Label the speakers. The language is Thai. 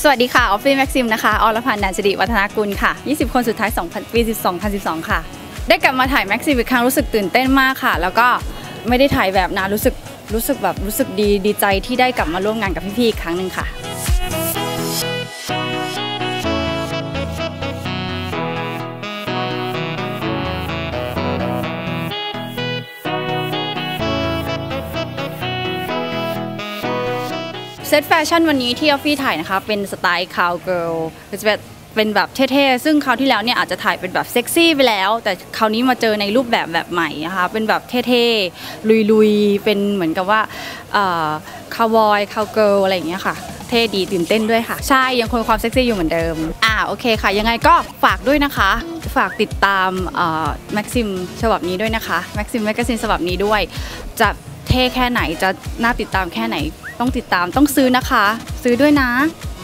Speaker 1: วัสดีค่ะออฟฟี่แม็กซิมนะคะอรพันธ์ นานสิริวัฒนากุลค่ะ20คนสุดท้ายปี 2012ค่ะได้กลับมาถ่ายแม็กซิมอีกครั้งรู้สึกตื่นเต้นมากค่ะแล้วก็ไม่ได้ถ่ายแบบนานรู้สึกดีใจที่ได้กลับมาร่วมงานกับพี่ๆอีกครั้งหนึ่งค่ะเซตแฟชั่นวันนี้ที่ออฟฟี่ถ่ายนะคะเป็นสไตล์คาวเกิร์ลจะเป็นแบบเท่ๆซึ่งคราวที่แล้วเนี่ยอาจจะถ่ายเป็นแบบเซ็กซี่ไปแล้วแต่คราวนี้มาเจอในรูปแบบใหม่นะคะเป็นแบบเท่ๆลุยๆเป็นเหมือนกับว่าคาวบอยคาวเกิร์ลอะไรอย่างเงี้ยค่ะเท่ดีตื่นเต้นด้วยค่ะใช่ยังคงความเซ็กซี่อยู่เหมือนเดิมโอเคค่ะยังไงก็ฝากด้วยนะคะฝากติดตามแม็กซิมฉบับนี้ด้วยนะคะแม็กซิมแมกกาซีนฉบับนี้ด้วยจะเท่แค่ไหนจะน่าติดตามแค่ไหนต้องติดตามต้องซื้อนะคะซื้อด้วยนะ